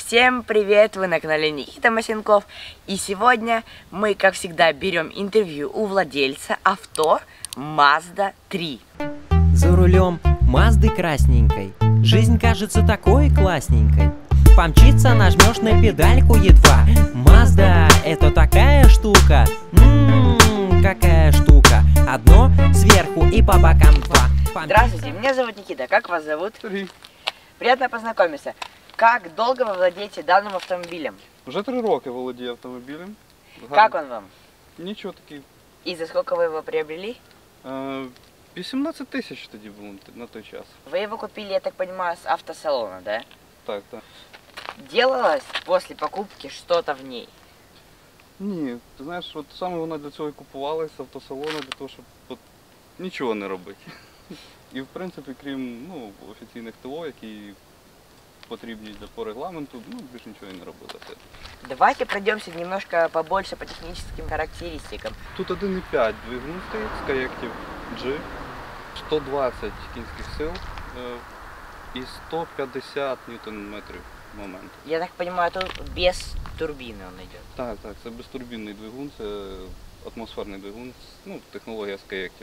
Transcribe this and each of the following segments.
Всем привет! Вы на канале Никита Масенков. И сегодня мы, как всегда, берем интервью у владельца авто Mazda 3. За рулем Мазды красненькой жизнь кажется такой классненькой. Помчиться нажмешь на педальку едва. Мазда — это такая штука. Какая штука. Одно сверху и по бокам два. Здравствуйте, меня зовут Никита. Как вас зовут? Приятно познакомиться. Как долго вы владеете данным автомобилем? Вже 3 роки володію автомобілем. Как он вам? Нічого такий. И за сколько вы его приобрели? 18 тисяч тоді було на той час. Вы его купили, я так понимаю, с автосалона, да? Так, так. Делалось после покупки что-то в ней? Ні, ти знаєш, от саме вона для цього і купувалася з автосалону, для того, щоб от, нічого не робити. І в принципі, крім офіційних ТО, які потрібні по регламенту, більше нічого і не робила. Давайте пройдемся немножко побольше по техническим характеристикам. Тут 1,5 двигун стоїть з Kayak G, 120 кінських сил і 150 ньютон-метрів моменту. Я так понимаю, тут без турбины он идет. Так, це безтурбінний двигун, це атмосферний двигун, технологія з Kayak.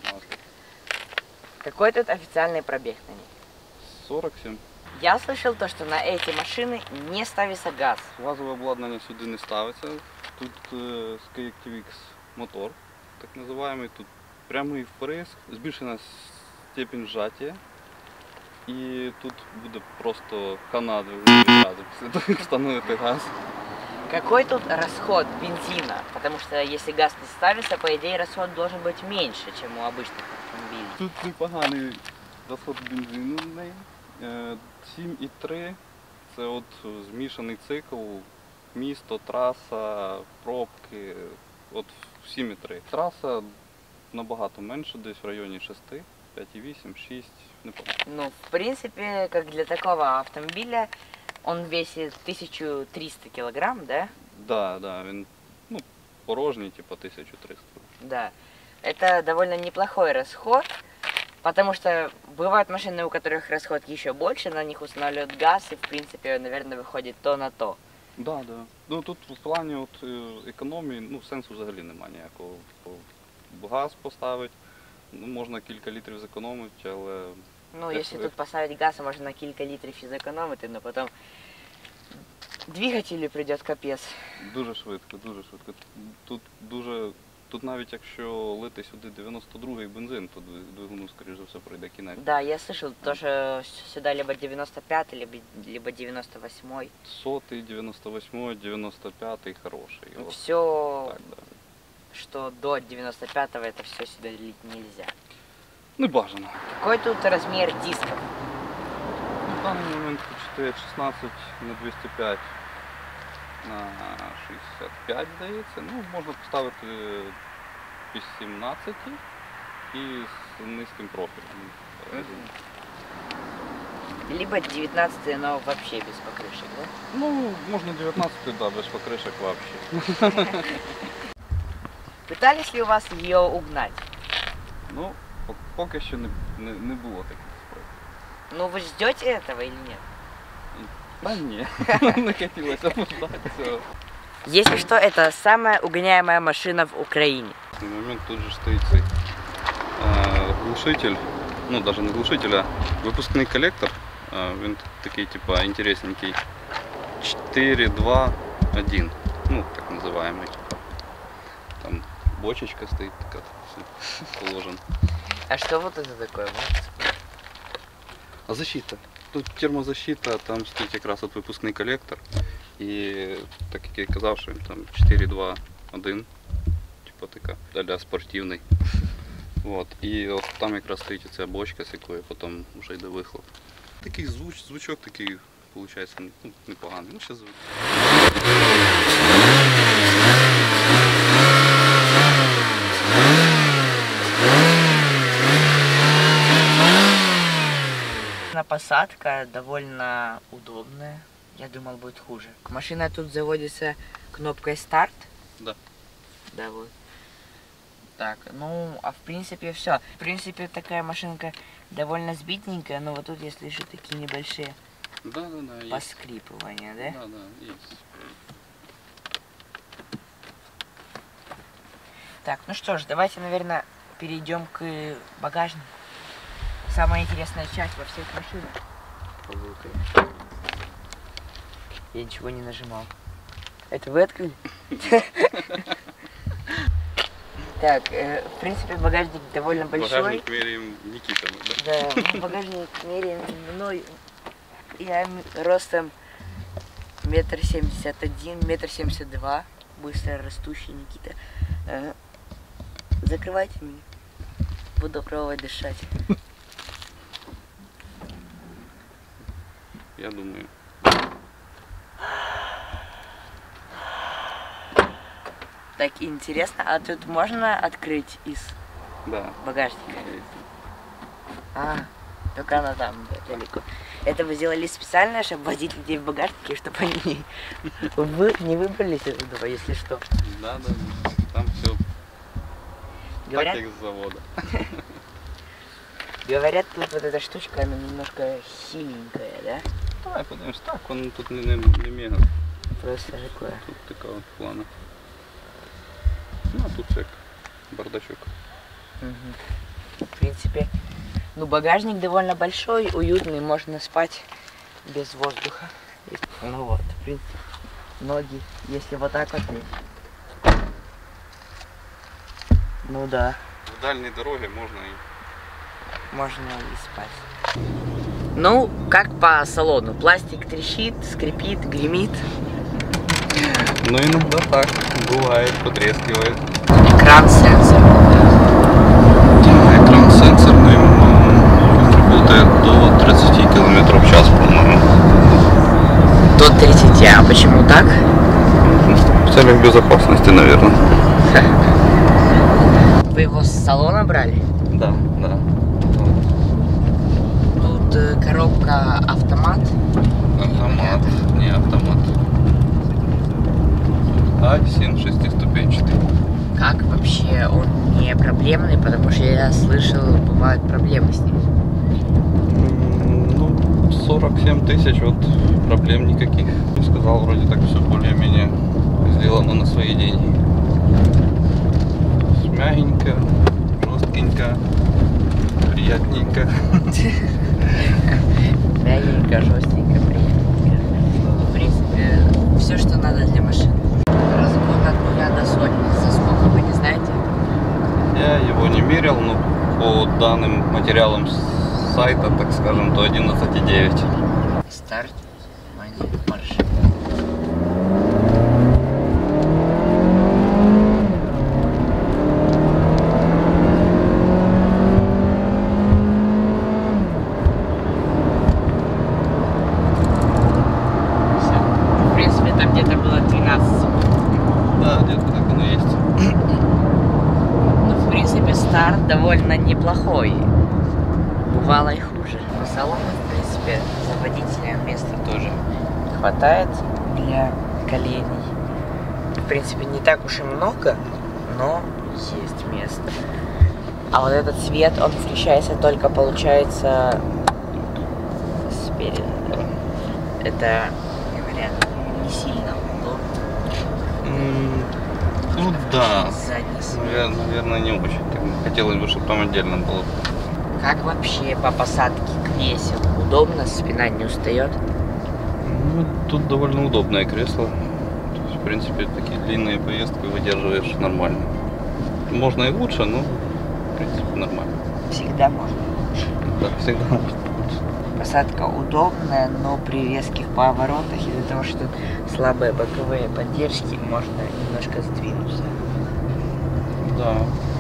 Какой тут официальный пробег на ней? 47. Я слышал то, что на эти машины не ставится газ. Газове обладнання сюди не ставиться. Тут з Kayak TVX мотор, так називаємо. Тут прямий вприск, збільшена степень сжаття. І тут буде просто хана двигуну після того, як встановити газ. Какой тут расход бензина? Потому что если газ не ставится, по идее расход должен быть меньше, чем у обычных автомобилей. Тут непоганий розход бензину в неї. 7,3 це от змішаний цикл, місто, траса, пробки, от 7,3. Траса набагато менше, десь в районі 6, 5,8, 6, непогано. Ну, в принципе, как для такого автомобиля, он весит 1300 килограмм, да? Да, він порожній, типу 1300. Да. Это довольно неплохой расход, потому что бывают машины, у которых расход еще больше, на них устанавливают газ, и в принципе, наверное, выходит то на то. Да. Тут в плані економії сенсу взагалі немає ніякого. Газ поставити, можна кілька літрів зекономити, але... Если тут поставить газ, можно на кілька літрів і зекономити, но потом двигателю придет капець. Дуже швидко. Тут навіть якщо лити сюди 92-й бензин, то двигуну, скоріш за все, пройде кінець. Да, я слышал, то, что сюда либо 95-й, либо 98-й. 100-й, 98-й, 95-й хороший. Все, так, да. Что до 95-го, это все сюда лить нельзя. Не бажано. Какой тут размер дисков? В даний момент стоять 16 на 205 на 65, здається. Можна поставити 18 і з низьким профілем. Либо 19, но вообще без покрышек, да? Можна 19, да, без покришок вообще. Пытались ли у вас ее угнать? Поки що не було таких спроб. Вы ждете этого или нет? Та ні, не хотілося б ждати цього. Если что, это самая угоняемая машина в Украине. На момент тут же стоїть цей глушитель, навіть не глушитель, а випускний колектор. Він такий, типа, інтересненький. 4, 2, 1. Так називаємо. Там бочечка стоїть така, все положено. А что вот это такое? А защита. Тут термозащита, там стоїть якраз от випускний колектор. І так як я казав, що він там 4, 2, 1. Типу така, а-ля спортивний. І от там якраз стоїть ця бочка, з якої потім вже йде вихлоп. Такий звучок такий, виходить, непоганий. Ще звук. Посадка довольно удобная. Я думал, будет хуже. Машина тут заводится кнопкой старт. Да. Да, вот. Так, а в принципе все. В принципе, такая машинка довольно сбитненькая, но вот тут я слышу такие небольшие Да, есть. Поскрипывание, да? Да, есть. Так, ну что ж, давайте, наверное, перейдем к багажнику. Самая интересная часть во всех машинах. Я ничего не нажимал. Это вы открыли? Так, в принципе, багажник довольно большой. Багажник меряем Никитами, да? Да, багажник меряем мной. Я ростом 1,71 м, 1,72 м. Быстро растущий Никита. Закрывайте меня. Буду пробовать дышать. Я думаю. Так интересно, а тут можно открыть из Да. багажника? Только она там, да, далеко. Это вы сделали специально, чтобы возить людей в багажнике, чтобы они не выбрались оттуда, если что. Да. Там все Говорят, так, как с завода. говорят, тут вот эта штучка, она немножко хиленькая, да? Давай подивимось. Так, он тут не мега. Просто такое. Тут такого плана. Ну, а тут всяк бардачок. В принципе, ну багажник довольно большой, уютный, можно спать без воздуха. Ну вот, в принципе, ноги, если вот так вот. Ну да, В дальней дороге можно можно и спать. Ну, как по салону. Пластик трещит, скрипит, гремит. Ну, иногда так. Бывает, потрескивает. Экран сенсор. Экран сенсорный, работает до 30 км в час, по-моему. До 30, а почему так? В целях безопасности, наверное. Вы его с салона брали? Да. Тут коробка автомат. Автомат, не автомат. А7 шестиступенчатый. Как вообще он не проблемный, потому что я слышал, бывают проблемы с ним. Ну, 47 тысяч, вот проблем никаких. Я сказал, вроде так все более-менее сделано на свои деньги. Мягенько, жесткенько, приятненько. Мягенько, жестенько, приятненько. В принципе, все, что надо для машины. Разгон от 0 до сотни. За сколько, вы не знаете? Я его не мерил, но по данным материалам с сайта, так скажем, то 11,9. Старт. Марш. В принципе, там где-то было 12 секунд. Да, где-то так оно есть. Ну, в принципе, старт довольно неплохой. Бывало и хуже. Но салона, в принципе, за водителем места тоже хватает для коленей. В принципе, не так уж и много, но есть место. А вот этот цвет, он включается только, получается, спереди. Это, говорят, не сильно удобно. Ну да, Задний свет. наверное, не очень. Хотелось бы, чтобы там отдельно было. Как вообще по посадке к веселу? Удобно? Спина не устает? Ну, тут довольно удобное кресло. То есть, в принципе, такие длинные поездки выдерживаешь нормально. Можно и лучше, но в принципе нормально. Всегда можно. Да, всегда можно. Посадка удобная, но при резких поворотах из-за того, что тут слабые боковые поддержки, можно немножко сдвинуться. Да.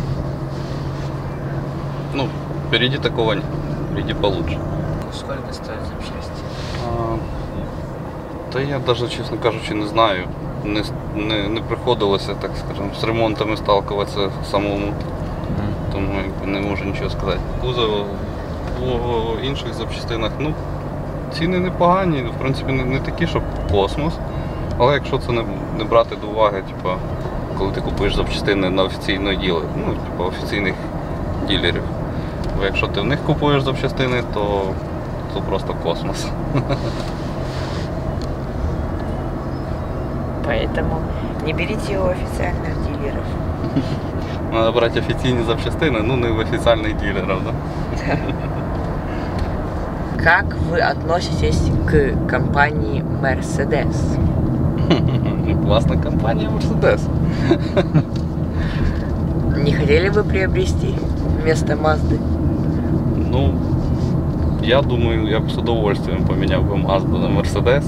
Ну, впереди такого нет. Впереди получше. Сколько стоит запчасти? Та я даже, чесно кажучи, не знаю. Не приходилося, так скажемо, з ремонтами сталкуватися самому. Тому не можу нічого сказати. Кузов по інших запчастинах, ну, ціни непогані, в принципі, не такі, щоб космос. Але якщо це не брати до уваги, типу, коли ти купуєш запчастини на офіційне діло, ну, типу, офіційних дилерів. Бо якщо ти в них купуєш запчастини, то то просто космос. Поэтому не берите его официальных дилеров. Надо брать официальные запчастины, ну не в официальных дилеров, да? Как вы относитесь к компании Mercedes? Классная компания Mercedes. Не хотели бы приобрести вместо Mazda? Ну, я думаю, я бы с удовольствием поменял бы Mazda на Mercedes.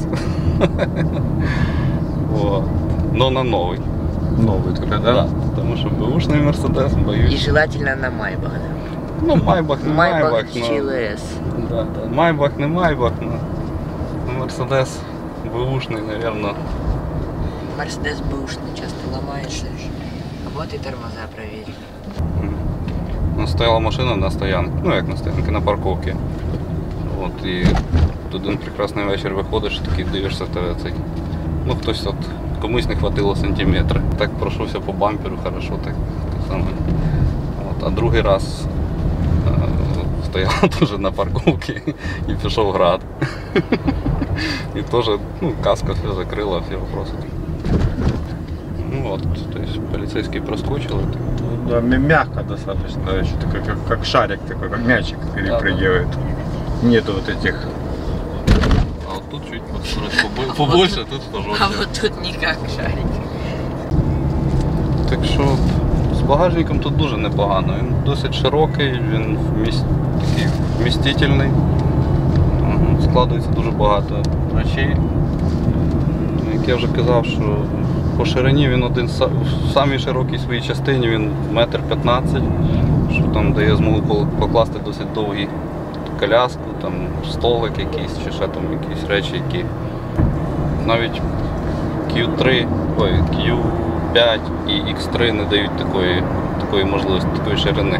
Вот. Но на новый. Новый только, да? Да, потому что бэушный Mercedes, И боюсь. желательно на Maybach. Ну, Maybach не Maybach Maybach, но... GLS. Да, да. Maybach не Maybach, но Mercedes бэушный, наверное. Mercedes бэушный часто ломается. Вот и тормоза проверили. Ну, стояла машина на стоянці, ну як на стоянці, на парковці. От, і один прекрасний вечір виходиш, такий дивишся, цей, ну хтось от, комусь не хватило сантиметра. Так пройшовся по бамперу, хорошо, так саме. От, а другий раз стояв теж на парковці і пішов град. І теж, ну, каска все закрила, всі вопроси. Ну вот, то есть полицейские проскочили. Ну, да, мягко достаточно, еще такой, как шарик такой, как мячик перепрыгивает. Нету вот этих. А вот тут чуть побольше, тут пожестче. А вот тут никак шарик. Так що з багажником тут дуже непогано. Він досить широкий, він такий вмістительний. Складується дуже багато речей. Як я вже казав, що по ширині він один в самій широкій своїй частині, він 1,15 м, що там дає змогу покласти досить довгий коляску, там столик якийсь, чи ще там якісь речі, які навіть Q5 і X3 не дають такої можливості, такої ширини.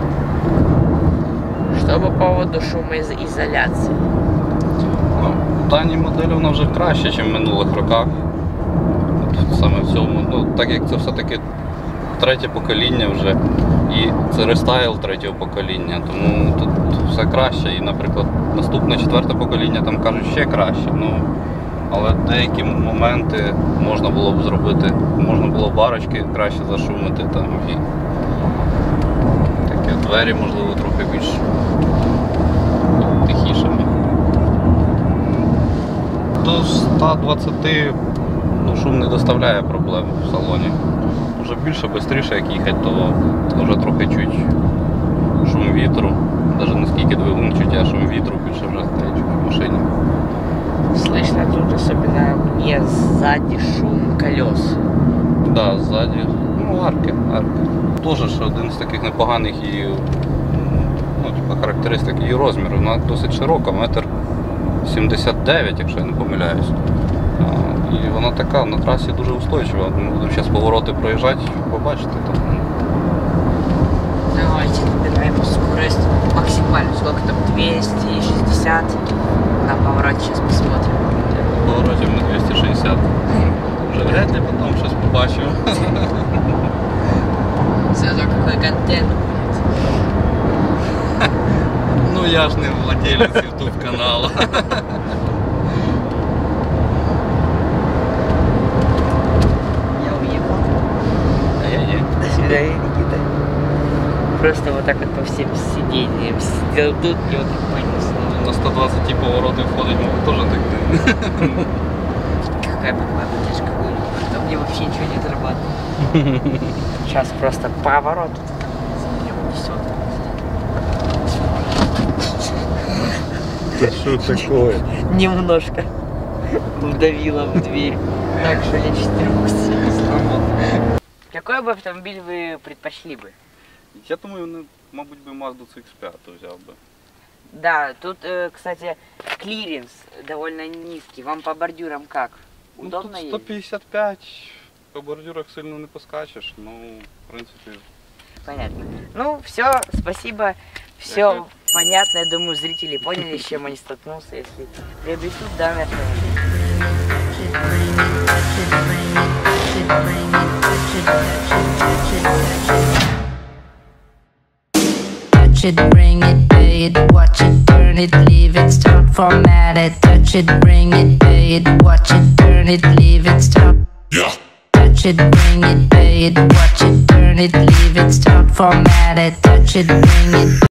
Что по поводу шумоизоляции? Ну, в даній моделі вона вже краще, ніж в минулих роках. Саме в цьому, ну, так як це все-таки третє покоління вже, і це рестайл третього покоління, тому тут все краще. І, наприклад, наступне четверте покоління там кажуть ще краще. Ну, але деякі моменти можна було б зробити, можна було б арочки краще зашумити там, і такі двері, можливо, трохи більш тихішими. До 120 шум не доставляє проблем в салоні. Вже більше, швидше як їхати, то вже трохи чуть шум вітру. Навіть не скільки двигун чуть, а шум вітру більше вже стає чуть в машині. Слышно тут особенно мне сзади шум колес. Да, ззаді, ну, арки. Теж ж один з таких непоганих її, ну, типу, характеристик її розміру. Вона досить широка, 1,79 м, якщо я не помиляюсь. І вона така на трасі дуже устойчива. Ми будемо зараз повороти проїжджати, побачите там. Давайте набираем скорость максимальную. Сколько там? 260 на повороте, сейчас посмотрим. В повороті ми 260. Вже вряд ли потім щось побачимо. Зато какой контент будет. Ну я ж не владелець YouTube каналу. Я уехал. А я ні. До свидания, Никита. Просто вот так вот по всем сиденьям сидел тут и вот так понесло. На 120 повороти входить, мов теж так. Какая подводочка будет. Потом мне вообще ничего не зарабатывает. Сейчас просто поворот. Меня унесет. Это что такое? Немножко вдавило в дверь. Так что я 4 сломал. Какой бы автомобиль вы предпочли бы? Я думаю, мабуть, би Mazda CX-5 взяв би. Да, тут, кстати, клиренс довольно низкий. Вам по бордюрам как? Удобно Ну, тут ездить? 155, по бордюрах сильно не поскачеш, ну, в принципі. Понятно. Ну, все, спасибо. Все понятно. Я думаю, зрители поняли, с чем они столкнулся, если приобретут данный автомобиль. Touch it, bring it, pay it, watch it, turn turn it, leave it, start, format it, touch it, bring it, pay it, watch it, turn it, leave it, stop. Yeah. Touch it, bring it, pay it, watch it, turn it, leave it, start, format it, touch it, bring it.